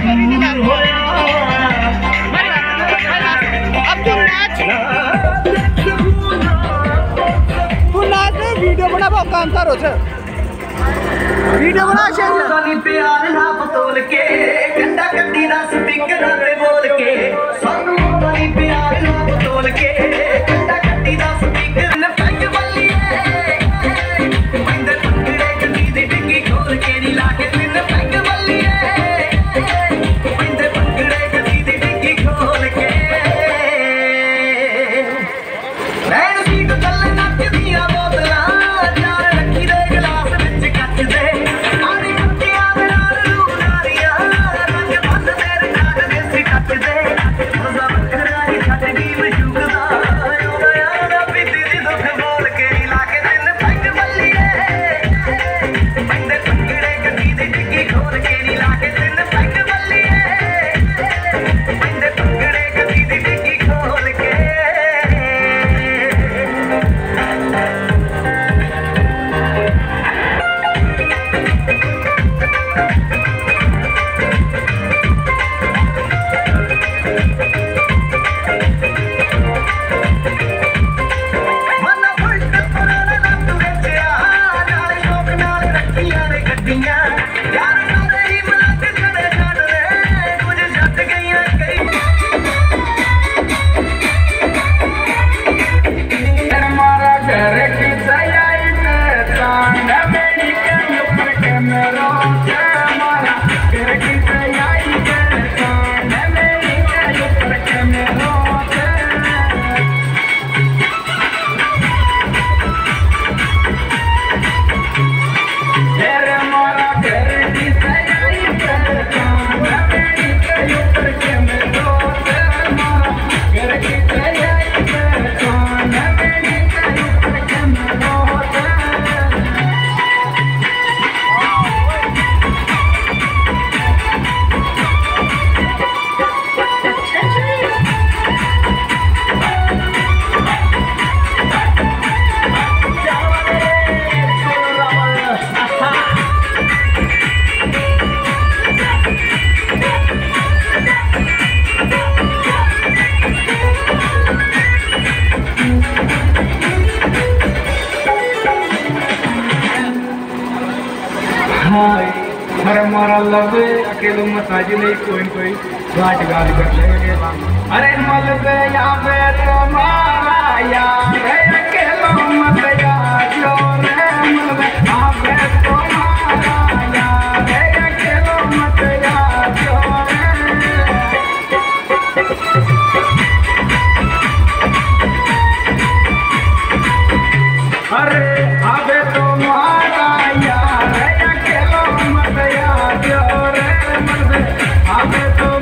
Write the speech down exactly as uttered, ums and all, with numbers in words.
अब तू नाच तू नाच वीडियो बना काम करो वीडियो बना शेर प्यार ना बतोल के गंदा गंदी ना स्पीकर पे बोल के सानू वाली प्यार ना बतोल के गंदा गंदी ना स्पीकर ने पैग बल्ली मंदर पंगड़े गंदी दी डिग्गी खोल के नी लाके दिन पैग बल्ली मंदर पंगड़े गंदी दी डिग्गी खोल के रैन सीट चल नच दिया बोतला चार रखी दे गिलास विच कच दे आनी कुत्तियां दे नाल रू नारियां रंग बंद तेरे नाल देसी कच दे मजा बकरा ही छट दी मशूकदा ओदा यार भी तेरी दुख बोल के लाके दिन पैग बल्ली मंदे पंगड़े गंदी दी डिग्गी खोल के नी लाके दिन पैग बल्ली मंदे पंगड़े गंदी दी डिग्गी खोल के अरे मारा लव अकेलो मसाजी नहीं कोई कोई घाट गाल कर लेंगे अरे मल पे या पे तुम्हारा यार है अकेलो मत यार जो रे मल पे या पे तुम्हारा यार है अकेलो मत यार जो अरे आबे तुम्हारा यार है अकेलो मत यार जो रे मल पे आबे तो